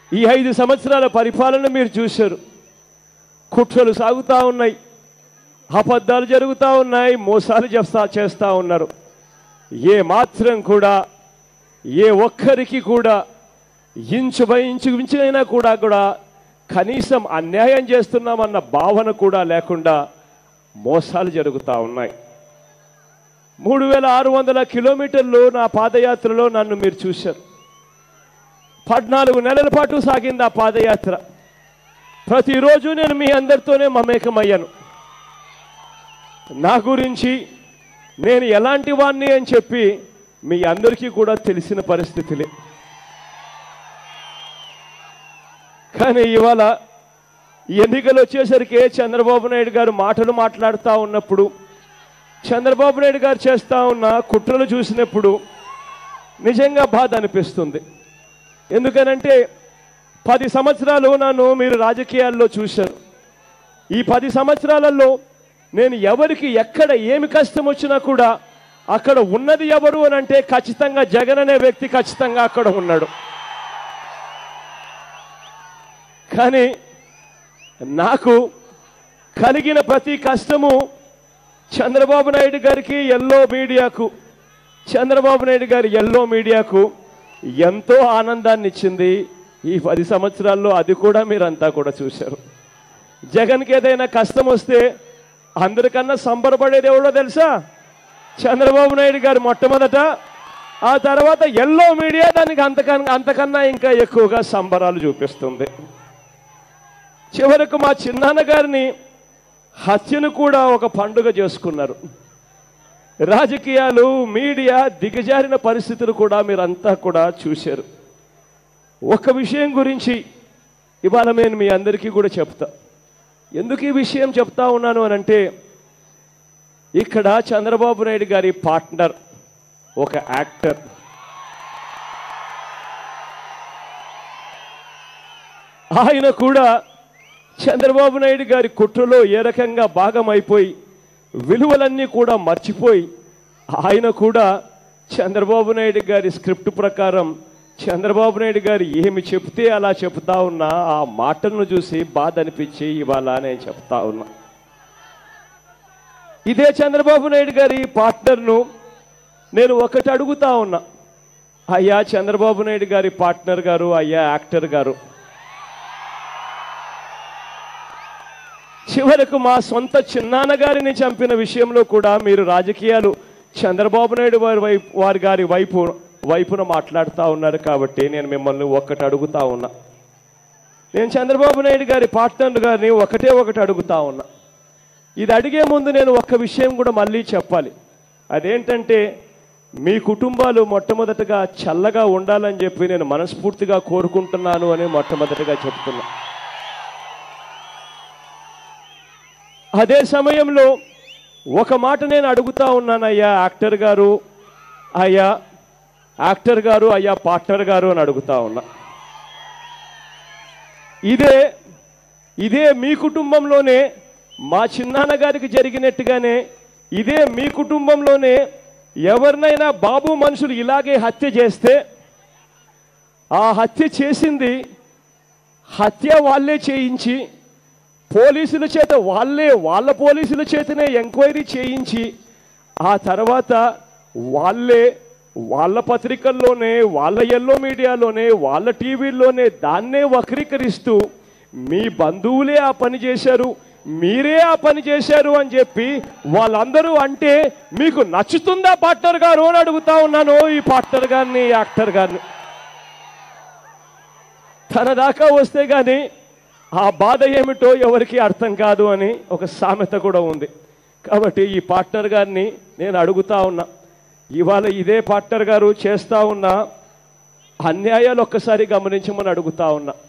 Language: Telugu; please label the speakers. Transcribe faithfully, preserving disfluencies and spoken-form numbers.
Speaker 1: ఈ ఐదు సంవత్సరాల పరిపాలన మీరు చూశారు. కుట్రలు సాగుతూ ఉన్నాయి, అబద్ధాలు జరుగుతూ ఉన్నాయి, మోసాలు చేస్తా చేస్తూ ఉన్నారు. ఏ మాత్రం కూడా ఏ ఒక్కరికి కూడా ఇంచు బై ఇంచు ఇంచైనా కూడా కూడా కనీసం అన్యాయం చేస్తున్నామన్న భావన కూడా లేకుండా మోసాలు జరుగుతూ ఉన్నాయి. మూడు వేల ఆరు వందల కిలోమీటర్లు నా పాదయాత్రలో నన్ను మీరు చూశారు. పద్నాలుగు నెలల పాటు సాగింది ఆ పాదయాత్ర. ప్రతిరోజు నేను మీ అందరితోనే మమేకమయ్యాను. నా గురించి నేను ఎలాంటి వాణ్ణి అని చెప్పి మీ అందరికీ కూడా తెలిసిన పరిస్థితులే. కానీ ఇవాళ ఎన్నికలు వచ్చేసరికి చంద్రబాబు నాయుడు గారు మాటలు మాట్లాడుతూ ఉన్నప్పుడు, చంద్రబాబు నాయుడు గారు చేస్తూ ఉన్న కుట్రలు చూసినప్పుడు నిజంగా బాధ అనిపిస్తుంది. ఎందుకనంటే పది సంవత్సరాలు నన్ను మీరు రాజకీయాల్లో చూశారు. ఈ పది సంవత్సరాలలో నేను ఎవరికి ఎక్కడ ఏమి కష్టం వచ్చినా కూడా అక్కడ ఉన్నది ఎవరు అని అంటే ఖచ్చితంగా జగన్ అనే వ్యక్తి ఖచ్చితంగా అక్కడ ఉన్నాడు. కానీ నాకు కలిగిన ప్రతి కష్టము చంద్రబాబు నాయుడు గారికి ఎల్లో మీడియాకు చంద్రబాబు నాయుడు గారి ఎల్లో మీడియాకు ఎంతో ఆనందాన్ని ఇచ్చింది. ఈ పది సంవత్సరాల్లో అది కూడా మీరంతా కూడా చూశారు. జగన్కి ఏదైనా కష్టం వస్తే అందరికన్నా సంబరపడేది ఎవడో తెలుసా? చంద్రబాబు నాయుడు గారు మొట్టమొదట, ఆ తర్వాత ఎల్లో మీడియా దానికి అంతకన్నా అంతకన్నా ఇంకా ఎక్కువగా సంబరాలు చూపిస్తుంది. చివరకు మా చిన్నాన్న గారిని హత్యను కూడా ఒక పండుగ చేసుకున్నారు. రాజకీయాలు మీడియా దిగజారిన పరిస్థితులు కూడా మీరంతా కూడా చూశారు. ఒక విషయం గురించి ఇవాళ నేను మీ అందరికీ కూడా చెప్తా. ఎందుకు ఈ విషయం చెప్తా ఉన్నాను అని అంటే, ఇక్కడ చంద్రబాబు నాయుడు గారి పార్ట్నర్ ఒక యాక్టర్. ఆయన కూడా చంద్రబాబు నాయుడు గారి కుట్రలో ఏ రకంగా భాగమైపోయి విలువలన్నీ కూడా మర్చిపోయి ఆయన కూడా చంద్రబాబు నాయుడు గారి స్క్రిప్ట్ ప్రకారం చంద్రబాబు నాయుడు గారు ఏమి చెప్తే అలా చెప్తా ఉన్నా ఆ మాటలను చూసి బాధ అనిపించి ఇవాళ నేను చెప్తా ఉన్నా. ఇదే చంద్రబాబు నాయుడు గారి పార్ట్నర్ను నేను ఒకటి అడుగుతా ఉన్నా. అయ్యా చంద్రబాబు నాయుడు గారి పార్ట్నర్ గారు, అయ్యా యాక్టర్ గారు, చివరకు మా సొంత చిన్నాన్న గారిని చంపిన విషయంలో కూడా మీరు రాజకీయాలు చంద్రబాబు నాయుడు వారి వైపు వారి గారి వైపు వైపున మాట్లాడుతూ ఉన్నారు. కాబట్టి నేను మిమ్మల్ని ఒక్కటి అడుగుతా ఉన్నా. నేను చంద్రబాబు నాయుడు గారి పార్ట్నర్ గారిని ఒకటే ఒకటి అడుగుతా ఉన్నా. ఇది అడిగే ముందు నేను ఒక్క విషయం కూడా మళ్ళీ చెప్పాలి. అదేంటంటే, మీ కుటుంబాలు మొట్టమొదటగా చల్లగా ఉండాలని చెప్పి నేను మనస్ఫూర్తిగా కోరుకుంటున్నాను అని మొట్టమొదటిగా చెప్తున్నా. అదే సమయంలో ఒక మాట నేను అడుగుతా ఉన్నాను. అయ్యా యాక్టర్ గారు, అయ్యా యాక్టర్ గారు, అయ్యా పార్ట్నర్ గారు అని అడుగుతా ఉన్నా. ఇదే ఇదే మీ కుటుంబంలోనే మా చిన్నాన్న గారికి జరిగినట్టుగానే ఇదే మీ కుటుంబంలోనే ఎవరినైనా బాబు మనుషులు ఇలాగే హత్య చేస్తే ఆ హత్య చేసింది హత్య వాళ్ళే చేయించి పోలీసుల చేత వాళ్ళే వాళ్ళ పోలీసుల చేతనే ఎంక్వైరీ చేయించి ఆ తర్వాత వాళ్ళే వాళ్ళ పత్రికల్లోనే వాళ్ళ ఎల్లో మీడియాలోనే వాళ్ళ టీవీల్లోనే దాన్నే వక్రీకరిస్తూ మీ బంధువులే ఆ పని చేశారు, మీరే ఆ పని చేశారు అని చెప్పి వాళ్ళందరూ అంటే మీకు నచ్చుతుందా పార్ట్నర్ గారు అని అడుగుతా ఉన్నాను. ఈ పార్ట్నర్ గారిని, యాక్టర్ గారిని. తన దాకా వస్తే కానీ ఆ బాధ ఏమిటో ఎవరికి అర్థం కాదు అని ఒక సామెత కూడా ఉంది. కాబట్టి ఈ పార్ట్నర్ గారిని నేను అడుగుతా ఉన్నా. ఇవాళ ఇదే పార్ట్నర్ గారు చేస్తూ ఉన్న అన్యాయాలు ఒక్కసారి గమనించమని అడుగుతా ఉన్నా.